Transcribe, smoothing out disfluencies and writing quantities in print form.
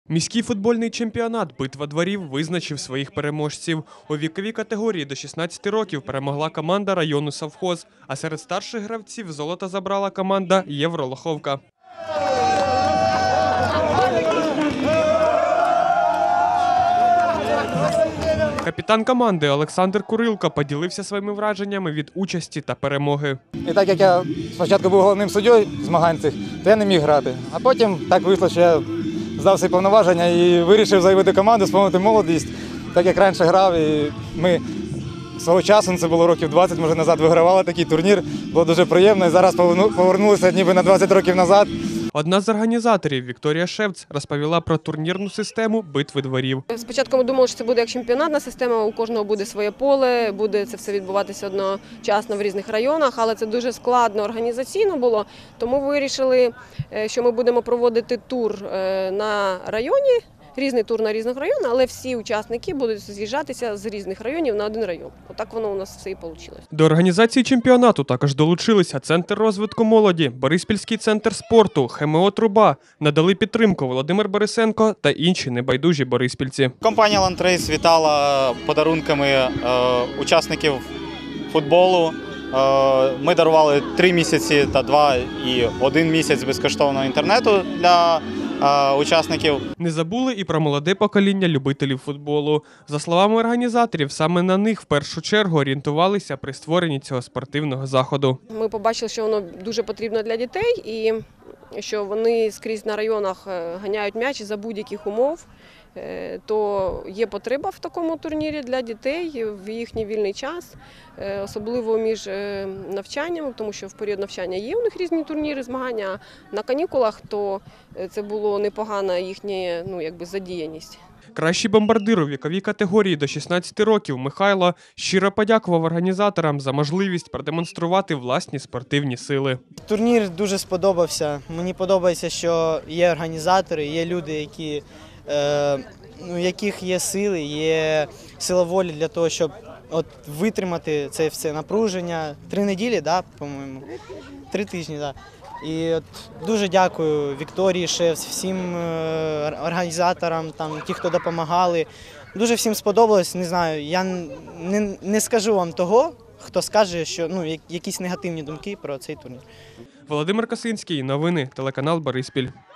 Міський футбольний чемпіонат «Битва дворів» визначив своїх переможців. У віковій категорії до 16 років перемогла команда району «Совхоз», а серед старших гравців золото забрала команда «Євролоховка». Капітан команди Олександр Курилко поділився своїми враженнями від участі та перемоги. І так як я спочатку був головним суддєю змагань цих, то я не міг грати. А потім так вийшло, що я здав свої повноваження і вирішив заявити команду, сповнити молодість, так як раніше грав. І ми свого часу, це було років 20, може, назад, вигравали такий турнір. Було дуже приємно. І зараз повернулися ніби на 20 років назад. Одна з організаторів Вікторія Шевц розповіла про турнірну систему «Битви дворів». Спочатку ми думали, що це буде як чемпіонатна система, у кожного буде своє поле, буде це все відбуватися одночасно в різних районах, але це дуже складно організаційно було, тому вирішили, що ми будемо проводити тур на районі, різний тур на різних районах, але всі учасники будуть з'їжджатися з різних районів на один район. Отак воно у нас все і вийшло. До організації чемпіонату також долучилися Центр розвитку молоді, Бориспільський центр спорту, ХМО «Труба». Надали підтримку Володимир Борисенко та інші небайдужі бориспільці. Компанія «Лантрейс» вітала подарунками учасників футболу. Ми дарували 3 місяці та 2 і 1 місяць безкоштовного інтернету для учасників. Не забули і про молоде покоління любителів футболу. За словами організаторів, саме на них в першу чергу орієнтувалися при створенні цього спортивного заходу. Ми побачили, що воно дуже потрібно для дітей і що вони скрізь на районах ганяють м'яч за будь-яких умов. То є потреба в такому турнірі для дітей в їхній вільний час, особливо між навчанням, тому що в період навчання є у них різні турніри, змагання, а на канікулах то це було непогана їхня задіяність. Кращий бомбардир у віковій категорії до 16 років Михайло щиро подякував організаторам за можливість продемонструвати власні спортивні сили. Турнір дуже сподобався. Мені подобається, що є організатори, є люди, у яких є сили, є сила волі для того, щоб витримати це все напруження. 3 неділі, по-моєму, 3 тижні. І дуже дякую Вікторії Шевц, всім організаторам, ті, хто допомагали. Дуже всім сподобалось, не знаю, я не скажу вам того, хто скаже, що якісь негативні думки про цей турнір. Володимир Косинський, новини, телеканал «Бориспіль».